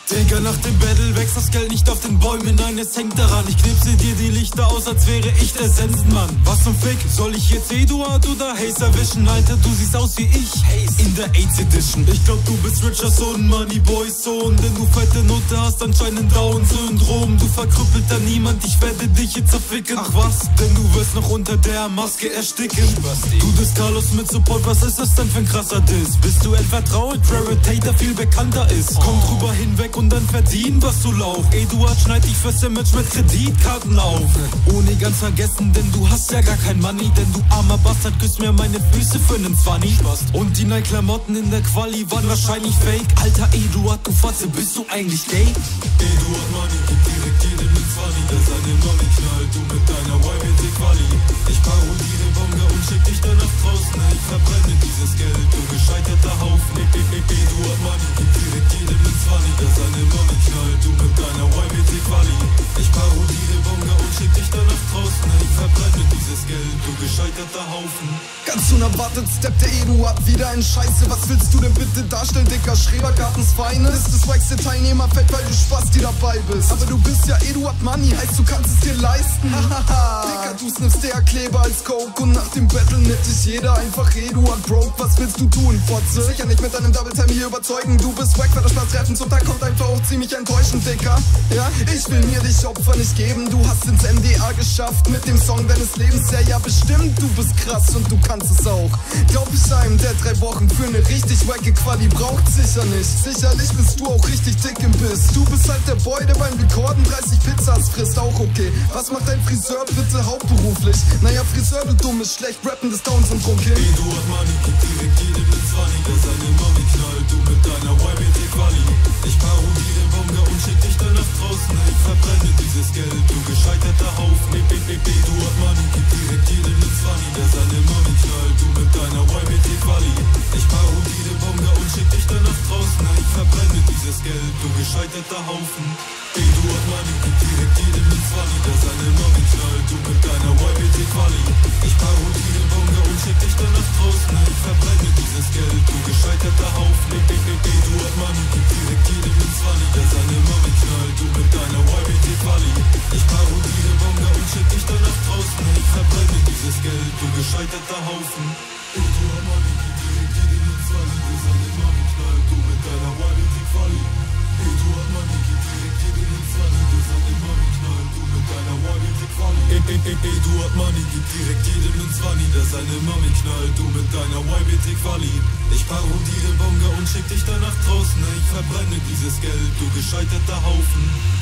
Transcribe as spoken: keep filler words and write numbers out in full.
Digga, nach dem Battle wächst das Geld nicht auf den Bäumen, nein, es hängt daran. Ich knipse dir die Lichter aus, als wäre ich der Sensenmann. Was zum Fick, soll ich jetzt Eduard oder Haze erwischen? Alter, du siehst aus wie ich, Haze in der AIDS Edition. Ich glaub, du bist richer Sohn, Moneyboys Sohn, denn du fette Note hast anscheinend Down-Syndrom. Du verkrüppelter Niemand, ich werde dich jetzt zerficken. Ach was, denn du wirst noch unter der Maske ersticken. Du bist Carlos mit Support, was ist das denn für ein krasser Diss? Bist du etwa traurig, Raritator viel bekannter ist? Komm drüber hinweg und dann verdien, was du lauch. Eduard schneid dich fürs Image mit Kreditkarten auf. Ohne ganz vergessen, denn du hast ja gar kein Money. Denn du armer Bastard küsst mir meine Füße für nen Zwanni. Und die Nike-Klamotten in der Quali waren wahrscheinlich fake. Alter Eduard, du Fotze, bist du eigentlich gay? Eduard Money gibt direkt jedem nen Zwanni, der seine Mommy knallt, du mit deiner Y B T-Quali. Ich parodiere Bonga und schick dich dann nach draußen. Ich verbrenne dieses Geld, du gescheiterter Haufen. Eduard Money gibt direkt jedem nen Zwanni, der seine Mommy knallt, du mit deiner Y B T-Quali. Ich parodiere Bonga und schick dich dann nach draußen. Ich verbrenne dieses Geld, du gescheiterter Haufen. Ganz unerwartet steppt der Eduard wieder in Scheiße. Was willst du denn bitte darstellen, Dicker? Schrebergartens Feine ist das wackste Teilnehmerfeld, weil du Spaß die dabei bist. Aber du bist ja Eduard Money, heißt du kannst es dir leisten. Dicker, du sniffst eher Kleber als Coke. Und nach dem Battle nennt dich jeder einfach Eduard Broke. Was willst du tun, Fotze? Sicher nicht mit deinem Double Time hier überzeugen. Du bist wack, weil das Spaß treffen zum Tag kommt einfach auch ziemlich enttäuschend, Dicker. Ja, ich will mir dich Opfer nicht geben. Du hast ins M D A geschafft mit dem Song deines Lebens. Ja, ja, bestimmt, du bist krass und du kannst es auch. Glaub ich einem, der drei Wochen für eine richtig wacke Quali braucht? Sicher nicht. Sicherlich bist du auch richtig dick im Biss. Du bist halt der Boy, der beim Rekorden dreißig Pizzas frisst, auch okay. Was macht dein Friseur bitte hauptberuflich? Naja, Friseur, du dummes, schlecht rappendes Down-Syndrom-Kind. Eduard Money gibt direkt jedem nen Zwanni, der seine Mommy knallt, du mit deiner Y B T-Quali. Ich parodiere Bonga und schick dich dann nach draußen. Ich verbrenne dieses Geld, du gescheiterter Haufen. Eduard Money gibt direkt jedem nen Zwanni, der seine Mommy knallt, du mit deiner Y B T-Quali. Ich parodiere Bonga und schick dich dann nach draußen. Ich verbrenne dieses Geld, du gescheiterter Haufen. Eduard Money gibt direkt jedem nen Zwanni, der seine Mommy knallt, du mit deiner Y B T-Quali. Ich parodiere Bonga und schick dich dann nach draußen. Ich verbrenne dieses Geld, du gescheiterter Haufen. Eduard Money gibt direkt jedem nen Zwanni, der seine Mommy knallt, du mit deiner Y B T-Quali. Ich parodiere Bonga und schick dich dann nach draußen. Ich verbrenne dieses Geld, du gescheiterter Haufen. Eduard Money gibt direkt jedem nen Zwanni, der seine Mommy knallt, du mit deiner Y B T-Quali. Eduard Money gibt direkt jedem nen Zwanni, der seine Mommy knallt, du mit deiner Y B T-Quali. Eduard Money gibt direkt jedem nen Zwanni, der seine Mommy knallt, du mit deiner Y B T-Quali. Ich parodiere Bonga und schick dich dann nach draußen. Ich verbrenne dieses Geld, du gescheiterter Haufen.